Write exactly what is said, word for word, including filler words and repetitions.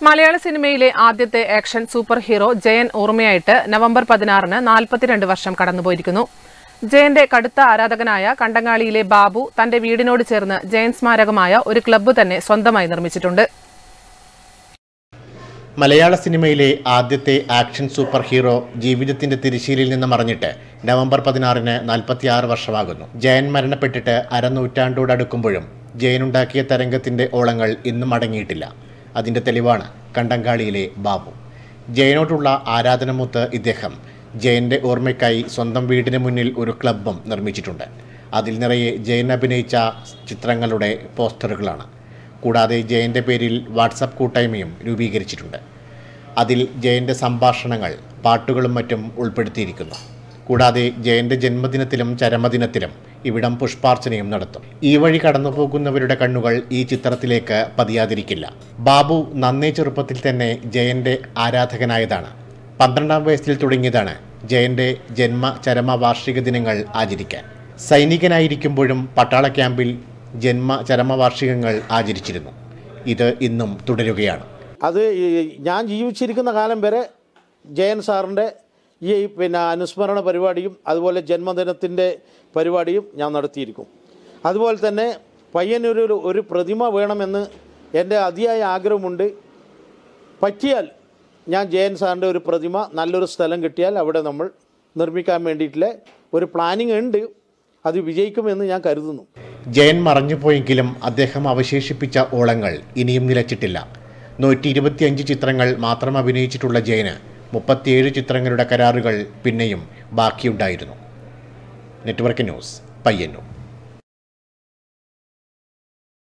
മലയാള സിനിമയിലെ ആദ്യത്തെ action super hero Jayan ഓർമ്മയായിട്ട് നവംബർ പതിനാറിന് നാൽപ്പത്തിരണ്ട് വർഷം കടന്നുപോയിരിക്കുന്നു. ജയന്റെ കടുത്ത ആരാധകനായ കണ്ടങ്ങാളിയിലെ ബാബു തന്റെ വീടിനോട് ചേർന്ന് ജയൻ സ്മാരകമായ ഒരു ക്ലബ്ബ് തന്നെ സ്വന്തമായി നിർമ്മിച്ചിട്ടുണ്ട്. മലയാള സിനിമയിലെ ആദ്യത്തെ ആക്ഷൻ സൂപ്പർ ഹീറോ ജീവിതത്തിന്റെ തിരശ്ശീലയിൽ നിന്ന് മറഞ്ഞിട്ട് നവംബർ പതിനാറിന് നാൽപ്പത്തിയാറ് വർഷമാകുന്നു. ജയൻ മരണപ്പെട്ടിട്ട് അരനൂറ്റാണ്ടോടടുക്കുമ്പോഴും ജയനുണ്ടാക്കിയ തരംഗത്തിന്റെ ഓളങ്ങൾ ഇന്നും അടങ്ങിയിട്ടില്ല. അതിന്റെ തെളിവാണ് കണ്ടങ്കാളിയിലെ ബാബു. ജയനോടുള്ള ആരാധനമൊത്ത് ഇദ്ദേഹം ജയന്റെ ഓർമ്മയ്ക്കായി സ്വന്തം വീടിന് മുന്നിൽ ഒരു ക്ലബ്ബും നിർമ്മിച്ചിട്ടുണ്ട്. അതിൽ നിറയെ ജയൻ അഭിനയിച്ച ചിത്രങ്ങളുടെ പോസ്റ്ററുകളാണ്. കൂടാതെ ജയന്റെ പേരിൽ വാട്സപ്പ് കൂട്ടായ്മയും രൂപീകരിച്ചിട്ടുണ്ട്. അതിൽ ജയന്റെ സംഭാഷണങ്ങൾ, പാട്ടുകളും മറ്റും ഉൾപ്പെടുത്തിയിരിക്കുന്നു. കൂടാതെ ജയന്റെ ജന്മദിനത്തിലും ചരമദിനത്തിലും ഇവിടം പുഷ്പാർച്ചനയും നടത്തും. ഈ വഴി കടന്നുപോകുന്നവരുടെ കണ്ണുകൾ ഈ ചിത്രത്തിലേക്ക് പതിയാതിരിക്കില്ല. ബാബു നന്നേ ചെറുപ്പത്തിൽ തന്നെ ജയന്റെ ആരാധകനായതാണ്. പന്ത്രണ്ടാം വയസ്സിൽ തുടങ്ങിയതാണ് ജയന്റെ ജന്മ ചരമ വാർഷിക ദിനങ്ങൾ ആചരിക്കാൻ. സൈനികനായിരിക്കുമ്പോഴും പട്ടാള ക്യാമ്പിൽ ജന്മ ചരമവാർഷികങ്ങൾ ആചരിച്ചിരുന്നു. ഇത് ഇന്നും തുടരുകയാണ്. അത് ഞാൻ ജീവിച്ചിരിക്കുന്ന കാലം വരെ ജയൻ സാറിൻ്റെ ഈ പിന്നെ അനുസ്മരണ പരിപാടിയും അതുപോലെ ജന്മദിനത്തിൻ്റെ പരിപാടിയും ഞാൻ നടത്തിയിരിക്കും. അതുപോലെ തന്നെ പയ്യന്നൂരിൽ ഒരു പ്രതിമ വേണമെന്ന് എൻ്റെ അതിയായ ആഗ്രഹമുണ്ട്. പറ്റിയാൽ ഞാൻ ജയൻ സാറിൻ്റെ ഒരു പ്രതിമ നല്ലൊരു സ്ഥലം കിട്ടിയാൽ അവിടെ നമ്മൾ നിർമ്മിക്കാൻ വേണ്ടിയിട്ടുള്ള ഒരു പ്ലാനിങ് ഉണ്ട്. അത് വിജയിക്കുമെന്ന് ഞാൻ കരുതുന്നു. ജയൻ മറഞ്ഞുപോയെങ്കിലും അദ്ദേഹം അവശേഷിപ്പിച്ച ഓളങ്ങൾ ഇനിയും നിലച്ചിട്ടില്ല. നൂറ്റി ഇരുപത്തിയഞ്ച് ചിത്രങ്ങൾ മാത്രം അഭിനയിച്ചിട്ടുള്ള ജയന് മുപ്പത്തിയേഴ് ചിത്രങ്ങളുടെ കരാറുകൾ പിന്നെയും ബാക്കിയുണ്ടായിരുന്നു. Network news, Payyanur.